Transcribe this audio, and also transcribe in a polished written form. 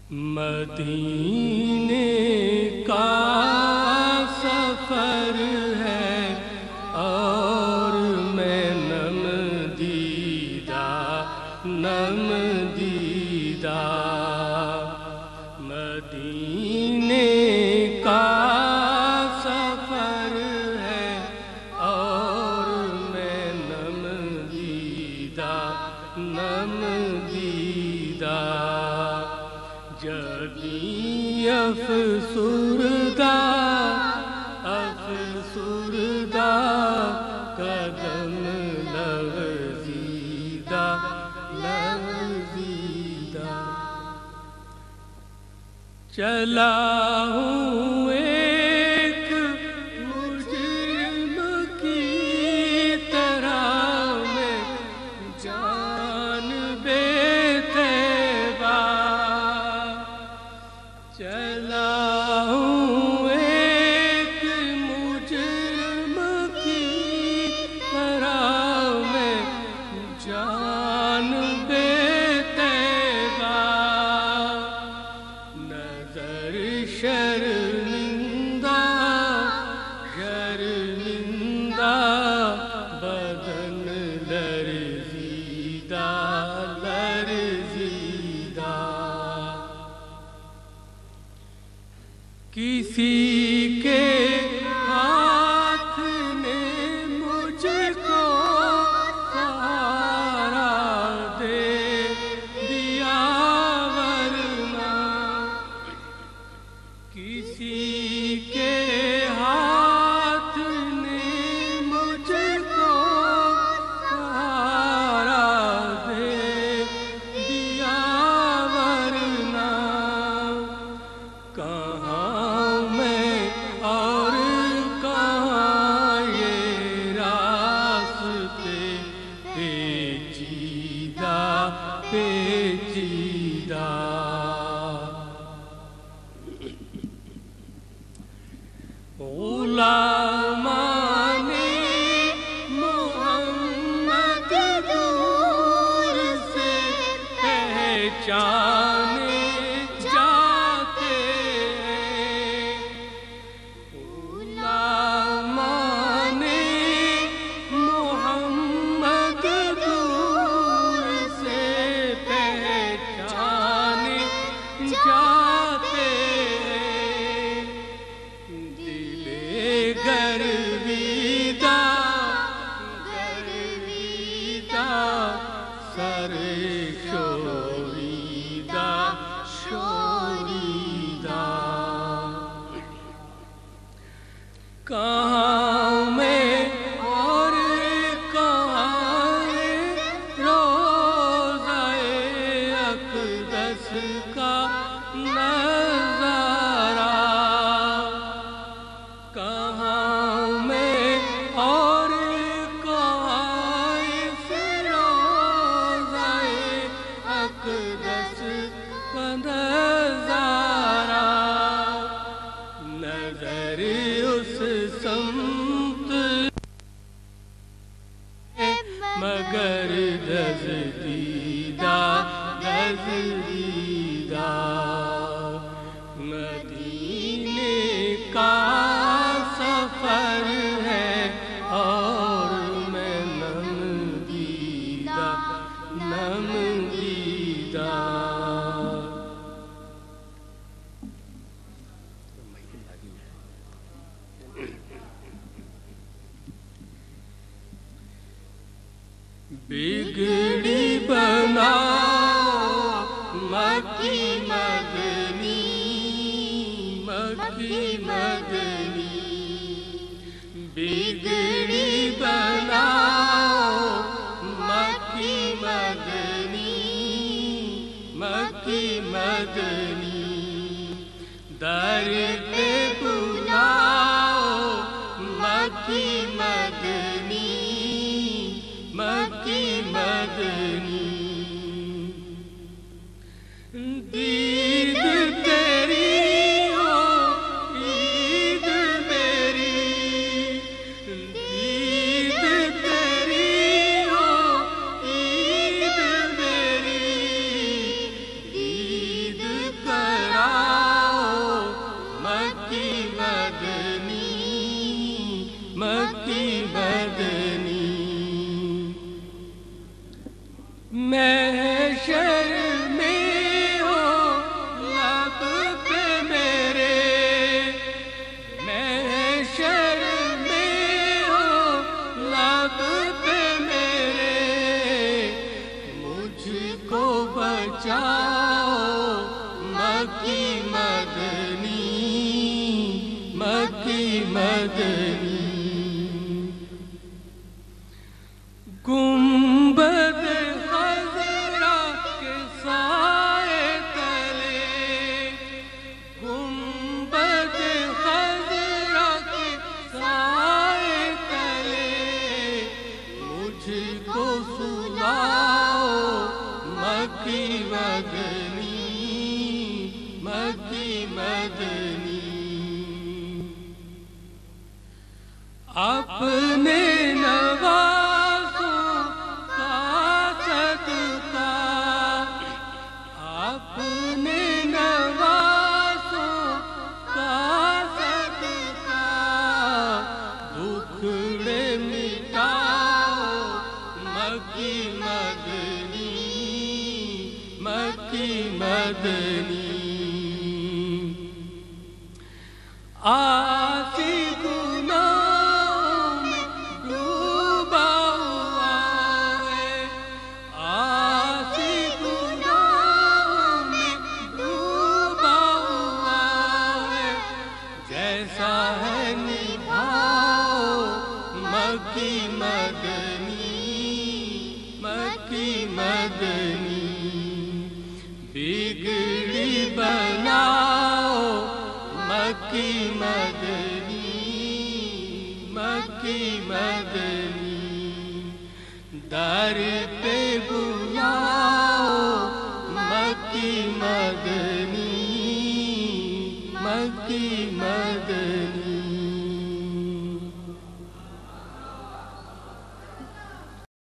مدینے کا سفر ہے اور میں نم دیدہ مدینے کا سفر ہے اور میں نم دیدہ جبیں افسردہ قدم لغزیدہ چلا ہوں ایک مجرم کی طرح میں جان بے تیبہ چلا ہوں ایک مجرم کی طرح میں جان بے تیبہ نظر شرمندہ بدن لرزیدہ کسی کے ہاتھ نے مجھ کو سہارا دے دیا ورنہ کسی کے ہاتھ نے مجھ کو سہارا دے دیا ورنہ کہاں میں اور کہاں یہ راستے پیچیدہ غلامان محمد دور سے پہچانے جاتے ہیں غلامان محمد دور سے پہچانے جاتے گرویدہ سر شوریدہ کہاں میں اور کہاں روضہ اقدس کا نظارہ کہاں میں اور کہاں اس روضہ اقدس کا نظارہ نظر اس سمت مگر دزدیدہ مدینے کا سفر ہے اور میں نم دیدہ بگڑی بناؤ مکی مدنی بگڑی بناؤ مکی مدنی در پہ بلاؤ مکی مدنی دید تیری ہو عید میری دید تیری ہو عید میری دید کا مکی مدنی مکی مدنی گنبد خضرا کے سائے تلے گنبد خضرا کے سائے تلے مجھ کو سلاؤ مکی مدنی مکی مدنی اپنے نوازوں کا صدقہ اپنے نوازوں کا صدقہ دکھڑے مٹاؤ مکی مدنی مکی مدنی آسی گناہوں میں ڈوبا ہوا ہے آسی گناہوں میں ڈوبا ہوا ہے جیسا ہے نبھاؤ مکی مدنی مکی مدنی بگڑی بناؤ مکی مدنی مکی مدنی در پہ بلاؤ مکی مدنی مکی مدنی